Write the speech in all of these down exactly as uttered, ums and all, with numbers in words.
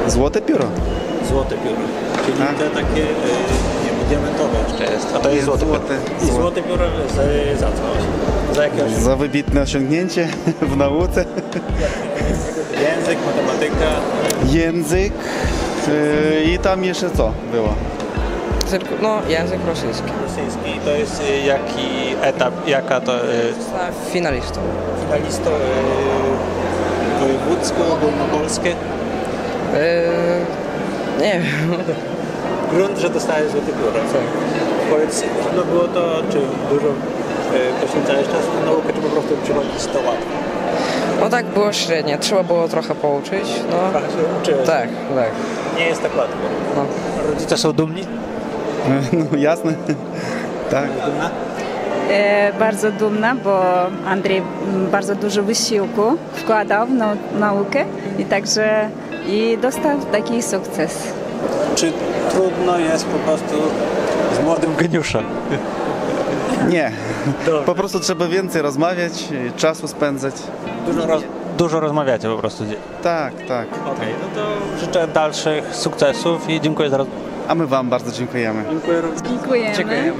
Złote pióro. Złote pióro. Czyli tak. Te takie y, nie, diamentowe jeszcze jest. A to jest złote, złote pióro. I złote pióro za, za co? Za jakieś... Za wybitne osiągnięcie w nauce. Język, matematyka. Język yy, i tam jeszcze co było? Tylko, no, język rosyjski. Rosyjski to jest y, jaki etap, jaka to... Y, Finalistą. Finalistą y, wojewódzko, ogólnopolskie? Yy, nie wiem. Grunt, że dostałeś złote pióro. Tak. Powiedz, trudno było to, czy dużo y, poświęcałeś czasu na naukę, czy po prostu przychodzić to łatwo? No tak było średnio, trzeba było trochę pouczyć. No. Trochę się uczyłeś. Tak, tak. Nie jest tak łatwo. No. Rodzice są dumni? No jasne. Tak. Dumna? E, bardzo dumna, bo Andrzej bardzo dużo wysiłku wkładał w nau naukę i także i dostał taki sukces. Czy trudno jest po prostu z młodym geniuszem? Nie. Dobrze. Po prostu trzeba więcej rozmawiać, czasu spędzać. Dużo, roz, dużo rozmawiacie po prostu. Tak, tak. Okej, okay, no to życzę dalszych sukcesów i dziękuję za rozmowę. A my wam bardzo dziękujemy. Dziękuję również. Dziękujemy. Dziękujemy.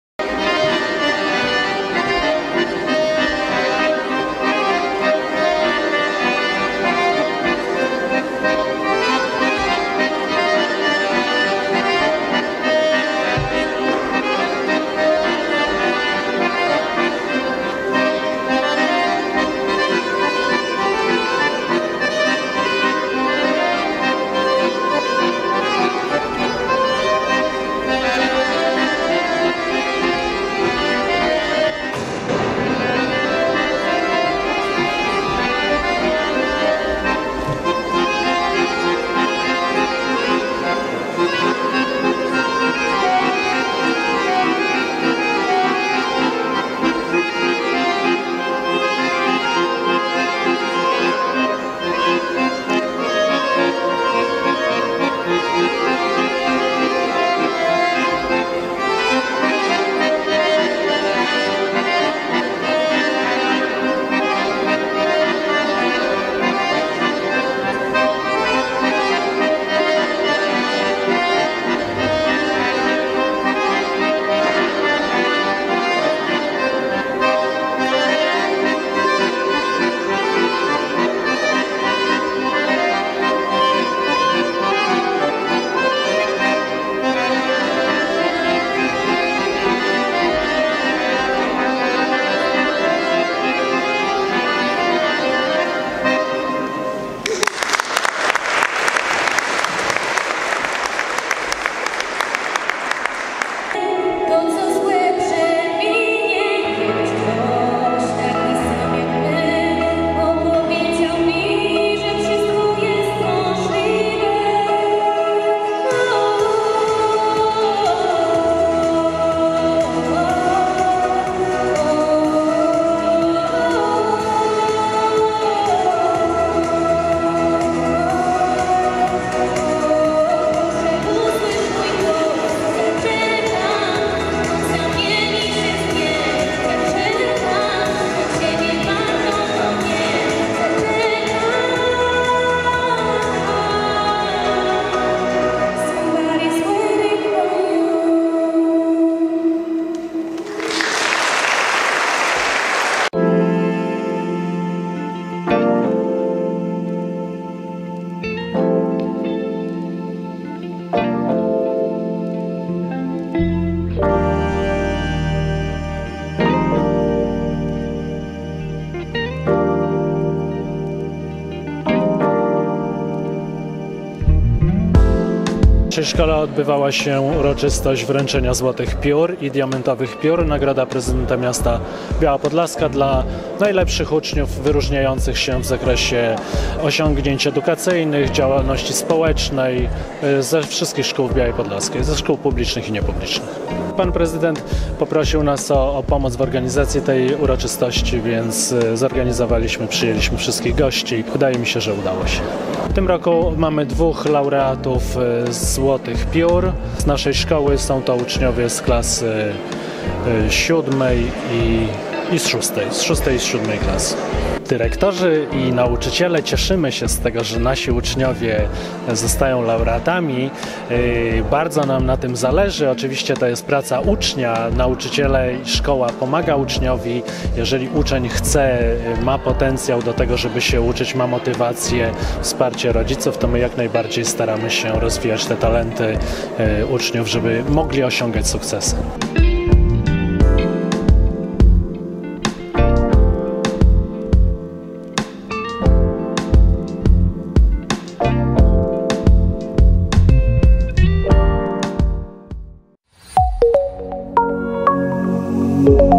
W naszej szkole odbywała się uroczystość wręczenia złotych piór i diamentowych piór. Nagroda prezydenta miasta Biała Podlaska dla najlepszych uczniów wyróżniających się w zakresie osiągnięć edukacyjnych, działalności społecznej ze wszystkich szkół w Białej Podlaskiej, ze szkół publicznych i niepublicznych. Pan prezydent poprosił nas o, o pomoc w organizacji tej uroczystości, więc zorganizowaliśmy, przyjęliśmy wszystkich gości. Wydaje mi się, że udało się. W tym roku mamy dwóch laureatów złotych piór. Z naszej szkoły są to uczniowie z klasy siódmej i i z szóstej, z szóstej i z siódmej klasy. Dyrektorzy i nauczyciele cieszymy się z tego, że nasi uczniowie zostają laureatami. Yy, Bardzo nam na tym zależy. Oczywiście to jest praca ucznia. Nauczyciele i szkoła pomaga uczniowi. Jeżeli uczeń chce, ma potencjał do tego, żeby się uczyć, ma motywację, wsparcie rodziców, to my jak najbardziej staramy się rozwijać te talenty yy, uczniów, żeby mogli osiągać sukcesy. Thank you.